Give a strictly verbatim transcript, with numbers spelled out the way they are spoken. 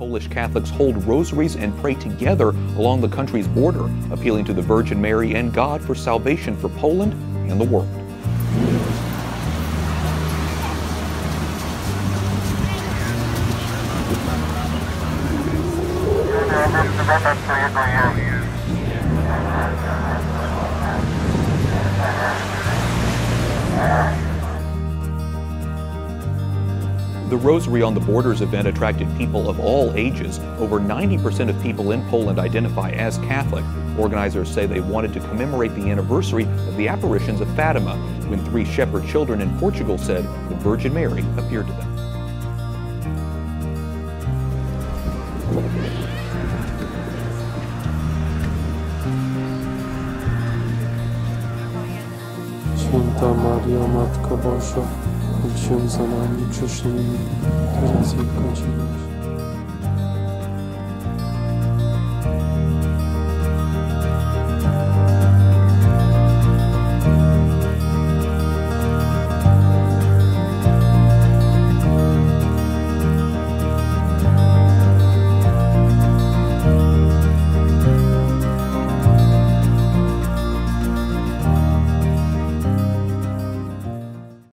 Polish Catholics hold rosaries and pray together along the country's border, appealing to the Virgin Mary and God for salvation for Poland and the world. The Rosary on the Borders event attracted people of all ages. Over ninety percent of people in Poland identify as Catholic. Organizers say they wanted to commemorate the anniversary of the apparitions of Fatima, when three shepherd children in Portugal said the Virgin Mary appeared to them. Święta Mario, Matko Boża, módl się za nami grzesznymi, teraz i w godzinę